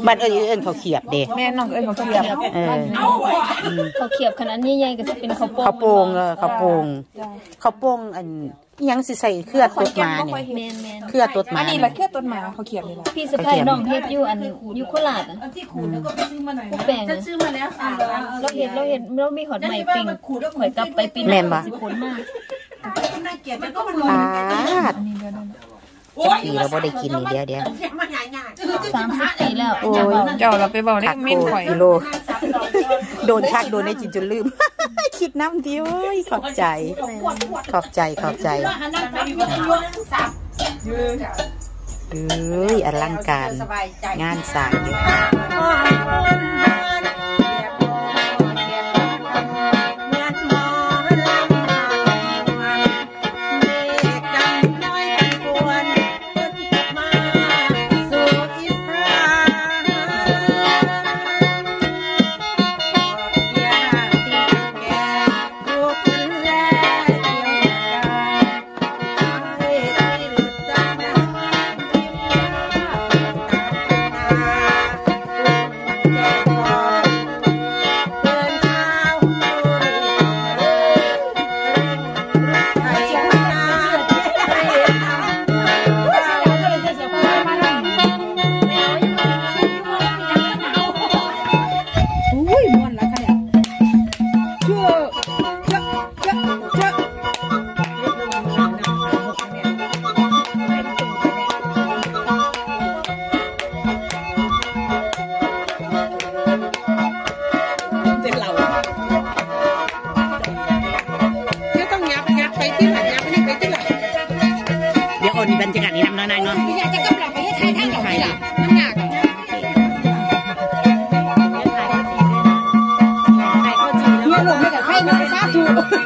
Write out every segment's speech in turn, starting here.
บ้านเอิญเขาเขียบเด็กแม่น้องเขาเขียบเขาเขียบขนาดนี้ใหญ่ก็จะเป็นข้าวโป่งข้าวโป่งอันยังสิใส่เครือตดมาเนี่ยเครือตดมาอันนี้แหละเครือตดมาเขาเขียบนี่แหละพี่สะพ้ายน้องเฮ็ดอยู่อยู่โคราชที่ขูดแล้วก็ไปซื้อมาหน่อยนะแบ่งจะซื้อมาแล้วค่ะเราเห็นเรามีหอดใหม่ปิ่งขูดแล้วข่อยกลับไปปีหน้าสิผลมากน่าเกลียดมันก็มันลอยปีเราบ่ได้กินนี่เดียว 30 ปีแล้วเจ้าเราไปบอกได้มิ้นข่อยกิโลโดนชักโดนได้กินจนลืมคิดน้ำดีเว้ยขอบใจอลังการงานสร้างบรรยากาศนี้น้ำน้อยนอนอยากจะกำลังไปให้ไทยท่านดอกนี่ล่ะมันยากเนี่ยหลงไม่กับใครมันไปซาถู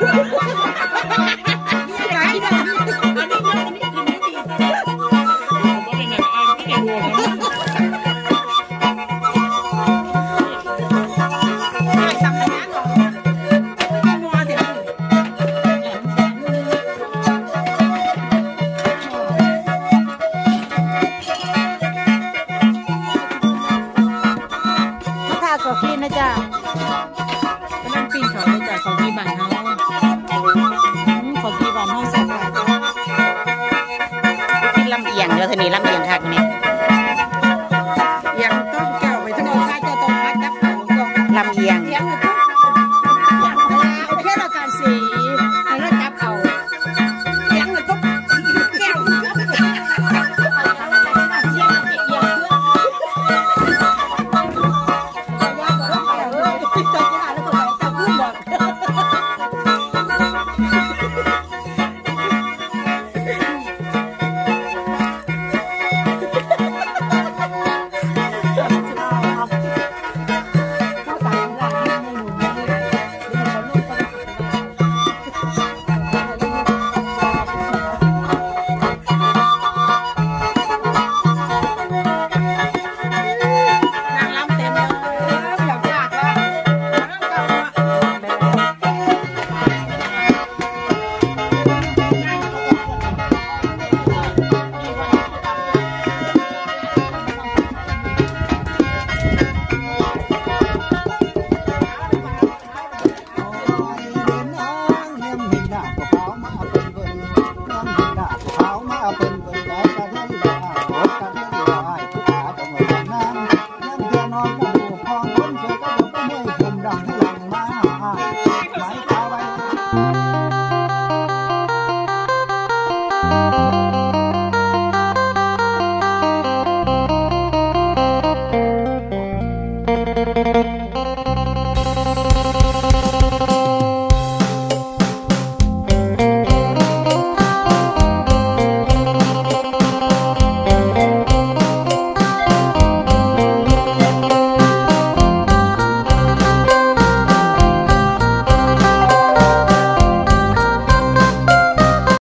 ขอกินนะจ๊ะก็นั่งปีนเขาเลยจ้ะขอกินบ้านเฮาขอกินบ้านเฮาแซ่บมากกินลำเอียงเดี๋ยวทีนี้ลำเอียงคักนี่ยังต้องแก้วไปทั้งหมดค่าจะต้องมัดจับลำเอียงโอเคเราการสีให้เราจับเอายังเลยต้องแก้ว